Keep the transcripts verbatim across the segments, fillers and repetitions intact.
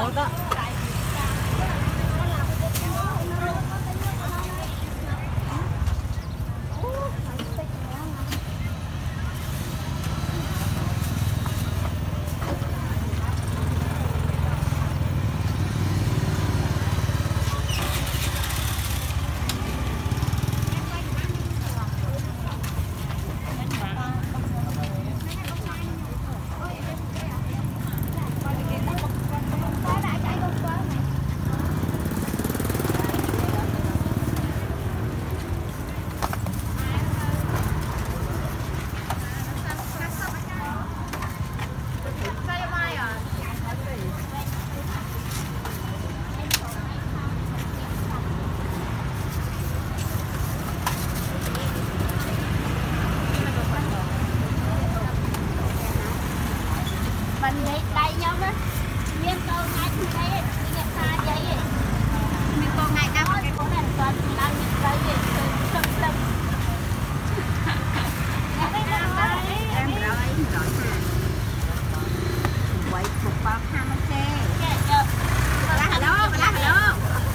đâu đó. Mình đi đây nhau đó. Miên cô ngay từ đây, đi nhập xa vậy. Miên cô ngay đâu cái cô này còn đang nhập đây vậy, sầm sầm. Em rồi, em rồi, rồi ha. Quậy phục bao ham ăn xe. Lá hello, lá hello.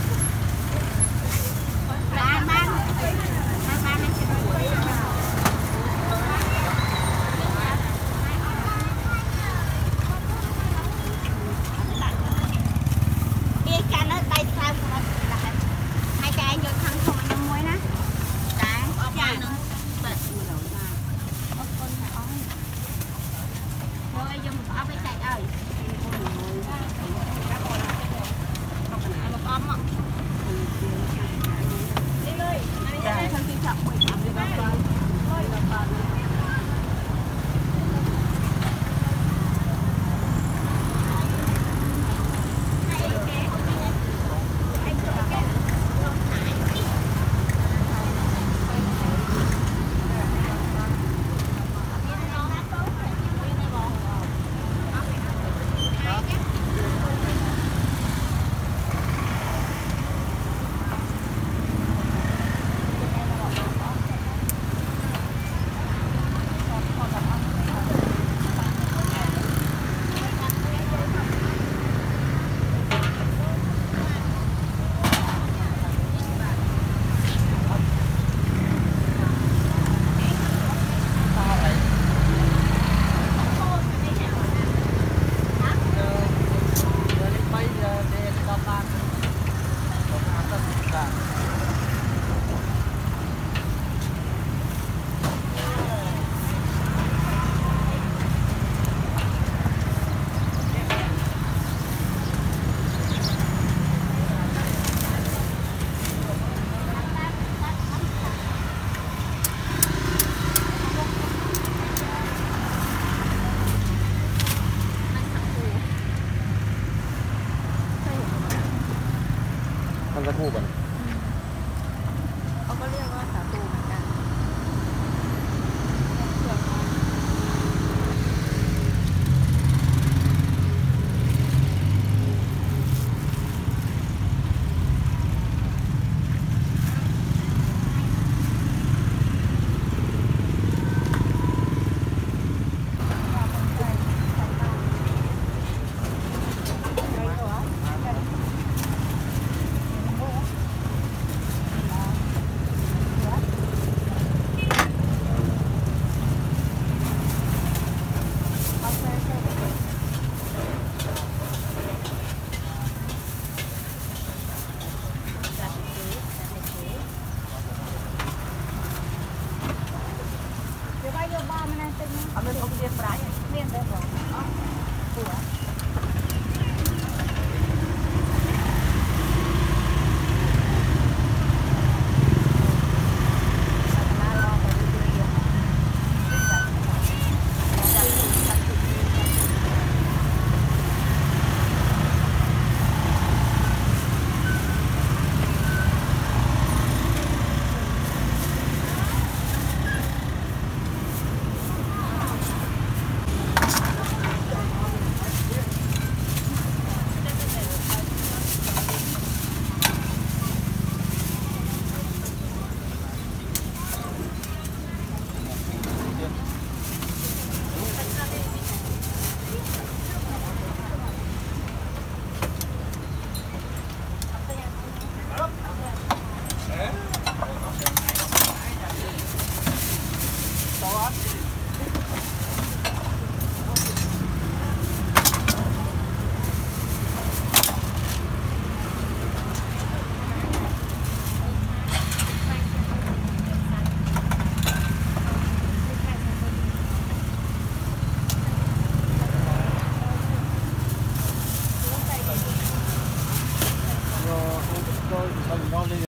Ba ba. Ba ba nó sẽ quậy. Hai cái vô thằng không ăn muối đó. Đấy, dạ. Bật rồi ra. Ốc con phải ống. Thôi dùng ốc với chạy ơi. Một ống ạ. Đi ơi. Dạ. Thân khi chậm mười chậm được không con? Thôi được con. Kan sa kuban. Ako liya ko sa tuwa ka. Ambil kopi dia perai. Ini yang saya bawa. Oh,